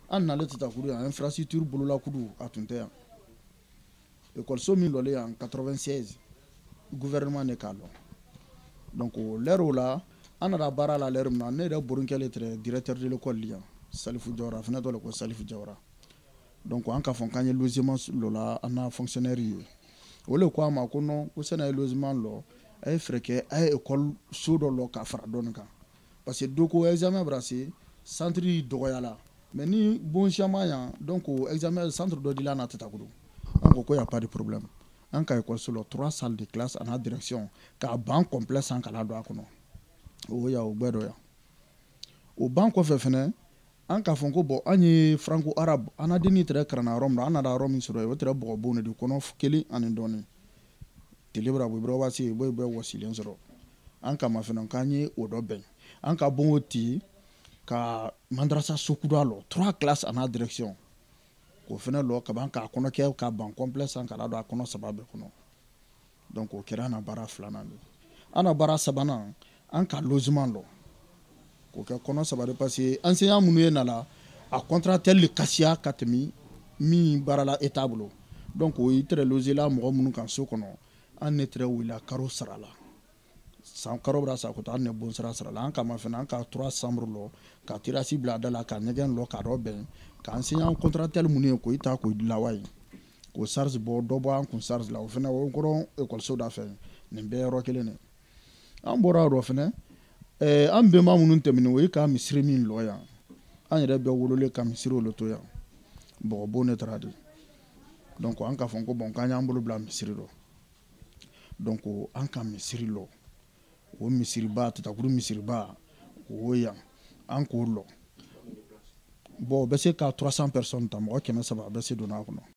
an nalen Tatacourou yan infrastructure bololakudu a tun tɛ yan école min lɔlen yan 96 gouvernement ne k'a lɔ donc l'heure la an nana baara la l'heure min na ne yɛrɛ borinkɛlen tɛ directeur de l'école yan Salifu Jawara fana tɔgɔ ko Salifu Jawara donc an k'a fɔ k'an ye logement lɔ la an n'a fonctionnaire ye o le ko a ma ko non ko sani a ye logement lɔ a ye fɛɛrɛ kɛ a ye école so dɔ lɔ ka fara dɔɔni kan parce que do ko examen bɛna se centre dɔgɔyala mais ni bon caman yan donc examen centre dɔ dila na Tatacourou an ko y a pas de problème an ka école so lɔ 3 salles de classe en direction k'a ban complet san kalan don a kɔnɔ o ya o bɛɛ dɔ yan o ban kɔfɛ fɛnɛ an k'a fɔ ko bon an ye franco arabe an na denni tɛrɛ karanna yɔrɔ min na an nana yɔrɔ min sɔrɔ yen o tɛrɛ bɔgɔbon de kɔnɔ 1 ani dɔɔni tele bɛra bɔ ibɛrɛ wasi bɔ bɛ wasilen sɔrɔ an kama fɛnɛ k'an ye o dɔ bɛn an ka bon o ti ka madrasa sokura lɔ 3 classes en direction k'o fɛnɛ lɔ ka ban k'a kɔnɔ kɛ ka ban complet san kalan don a kɔnɔ 3 bɛɛ kɔnɔ donc o kɛra an na baara 2nan de an na baara 3nan an ka logement lɔ k'o kɛ kɔnɔ 3 de parce que enseignant minnu ye nala a contractuel le kasiya ka tɛmɛ min baarala état bolo donc o i tɛrɛ loger la mɔgɔ minnu kan so kɔnɔ an ne tɛrɛ wulila karo sara la san karo bɛra sa ko ta an ne bon sara la an kama fɛnɛ an ka 3 chambres lɔ ka terrasse bila a da la ka ɲɛgɛn lɔ ka dɔ bɛn ka enseignant contractuel minnu ye ko i ta ko lawa ye ko charge bɔ dɔ bɔ an kun charge la o fɛnɛ o kɔrɔ école da fɛ nin bɛɛ yɔrɔ kelen de an bɔra yɔrɔ fɛnɛ an bɛnba minnu tɛmɛnen o ye ka misiri min lɔ yan an yɛrɛ bɛɛ wololen ka misiri olu to yan bɔgɔbon ne taara de donc an k'a fɔ ko bon k'an y'an bolo bila misiri lɔ donc an ka misiri lɔ o misiriba Tatacourou misiriba o yan an k'o lɔ bon o bɛ se ka 300 personnes ta mɔgɔ 300 a bɛ se donna a kɔnɔ